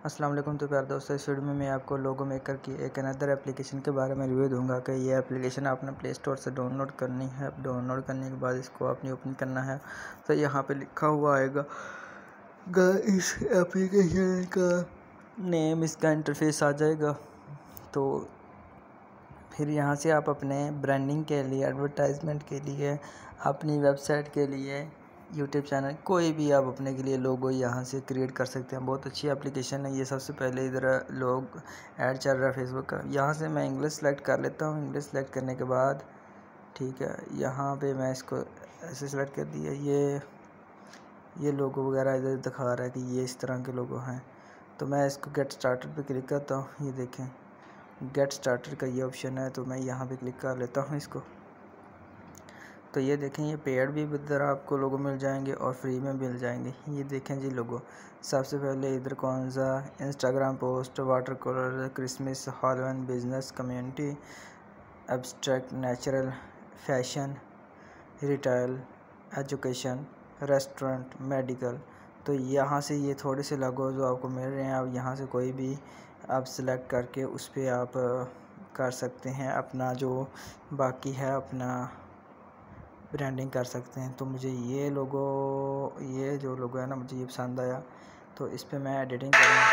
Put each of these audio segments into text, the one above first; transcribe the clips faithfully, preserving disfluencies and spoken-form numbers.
अस्सलाम वालेकुम। तो प्यार दोस्तों, इस वीडियो में मैं आपको लोगो मेकर की एक अनदर एप्लीकेशन के बारे में रिव्यू दूंगा कि ये एप्लीकेशन आपने प्ले स्टोर से डाउनलोड करनी है। डाउनलोड करने के बाद इसको आपने ओपन करना है तो यहाँ पे लिखा हुआ आएगा इस एप्लीकेशन का नेम, इसका इंटरफेस आ जाएगा। तो फिर यहाँ से आप अपने ब्रांडिंग के लिए, एडवर्टाइजमेंट के लिए, अपनी वेबसाइट के लिए, यूट्यूब चैनल, कोई भी आप अपने के लिए लोगो यहाँ से क्रिएट कर सकते हैं। बहुत अच्छी एप्लीकेशन है ये। सबसे पहले इधर लोग ऐड चल रहा है फेसबुक का। यहाँ से मैं इंग्लिश सेलेक्ट कर लेता हूँ। इंग्लिश सेलेक्ट करने के बाद ठीक है, यहाँ पे मैं इसको ऐसे सेलेक्ट कर दिया। ये ये लोगो वगैरह इधर दिखा रहा है कि ये इस तरह के लोगो हैं। तो मैं इसको गेट स्टार्टेड पे क्लिक करता हूँ। ये देखें, गेट स्टार्टेड का ये ऑप्शन है, तो मैं यहाँ पे क्लिक कर लेता हूँ इसको। तो ये देखें, ये पेड भी इधर आपको लोगो मिल जाएंगे और फ्री में मिल जाएंगे। ये देखें जी लोगो। सबसे पहले इधर कौन सा, Instagram post, water colour, Christmas, Halloween, business, community, abstract, natural, fashion, retail, education, restaurant, medical. तो यहाँ से ये थोड़े से लोगो जो आपको मिल रहे हैं, आप यहाँ से कोई भी आप सिलेक्ट करके उस पर आप कर सकते हैं अपना जो बाकी है अपना ब्रांडिंग कर सकते हैं। तो मुझे ये लोगो, ये जो लोगो है ना, मुझे ये पसंद आया। तो इस पर मैं एडिटिंग करूँगा।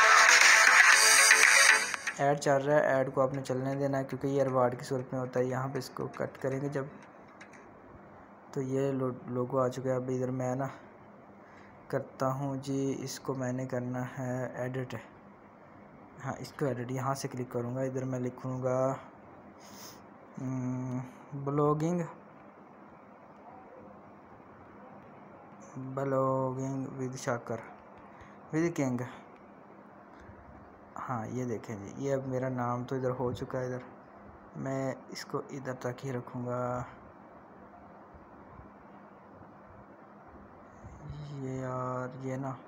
ऐड चल रहा है, ऐड को आपने चलने देना है क्योंकि ये रिवार्ड की सूरत में होता है। यहाँ पे इसको कट करेंगे जब, तो ये लो, लोगो आ चुका है। अब इधर मैं ना करता हूँ जी, इसको मैंने करना है एडिट। हाँ, इसको एडिट यहाँ से क्लिक करूँगा। इधर मैं लिखूँगा ब्लॉगिंग ब्लॉगिंग विद शाकर विद किंग। हाँ, ये देखें जी, ये अब मेरा नाम तो इधर हो चुका है। इधर मैं इसको इधर तक ही रखूँगा। ये यार ये ना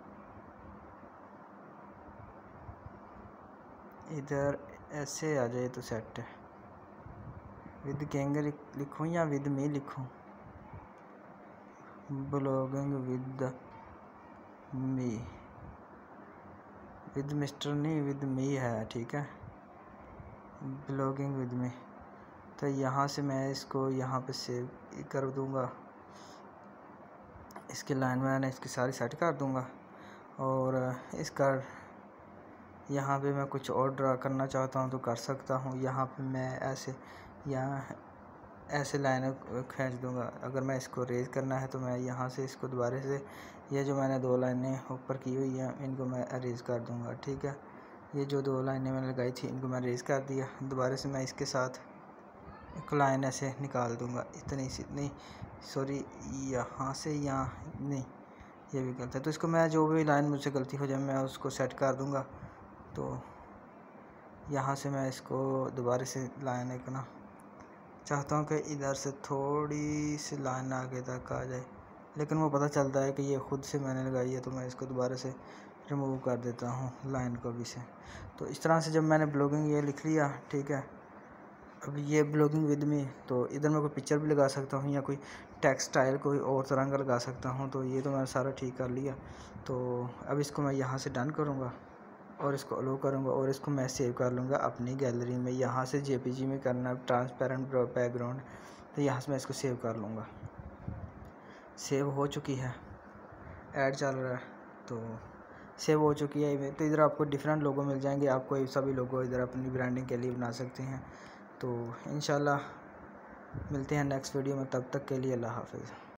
इधर ऐसे आ जाए तो सेट है। विद किंग लिखूँ या विद मी लिखूँ? Blogging with me, with mister नहीं, विद मी है, ठीक है। Blogging with me. तो यहाँ से मैं इसको यहाँ पे सेव कर दूँगा। इसकी लाइन मैंने इसकी सारी सेट कर दूँगा और इसका यहाँ पे मैं कुछ और ड्रा करना चाहता हूँ तो कर सकता हूँ। यहाँ पे मैं ऐसे यहाँ ऐसे लाइन खींच दूँगा। अगर मैं इसको रेज करना है तो मैं यहाँ से इसको दोबारा से, ये जो मैंने दो लाइनें ऊपर की हुई हैं इनको मैं अरेज कर दूँगा, ठीक है। ये जो दो लाइनें मैंने लगाई थी इनको मैं अरेज कर दिया। दोबारा से मैं इसके साथ एक लाइन ऐसे निकाल दूँगा। इतनी सी नहीं, सॉरी, यहाँ से यहाँ नहीं, ये भी गलत है। तो इसको मैं जो भी लाइन मुझसे गलती हो जाए मैं उसको सेट कर दूँगा। तो यहाँ से मैं इसको दोबारा से लाइन एक ना चाहता हूँ कि इधर से थोड़ी सी लाइन आगे तक आ जाए, लेकिन वो पता चलता है कि ये ख़ुद से मैंने लगाई है। तो मैं इसको दोबारा से रिमूव कर देता हूँ लाइन को भी से। तो इस तरह से जब मैंने ब्लॉगिंग ये लिख लिया, ठीक है। अब ये ब्लॉगिंग विद मी, तो इधर मैं कोई पिक्चर भी लगा सकता हूँ या कोई टेक्सटाइल कोई और तरह का लगा सकता हूँ। तो ये तो मैंने सारा ठीक कर लिया। तो अब इसको मैं यहाँ से डन करूँगा और इसको अलो करूँगा और इसको मैं सेव कर लूँगा अपनी गैलरी में। यहाँ से जेपीजी में करना ट्रांसपेरेंट बैकग्राउंड, तो यहाँ से मैं इसको सेव कर लूँगा। सेव हो चुकी है, ऐड चल रहा है तो सेव हो चुकी है। तो इधर आपको डिफरेंट लोगो मिल जाएंगे। आप कोई सभी लोगो इधर अपनी ब्रांडिंग के लिए बना सकते हैं। तो इंशाल्लाह मिलते हैं नेक्स्ट वीडियो में, तब तक के लिए अल्लाह हाफ़िज़।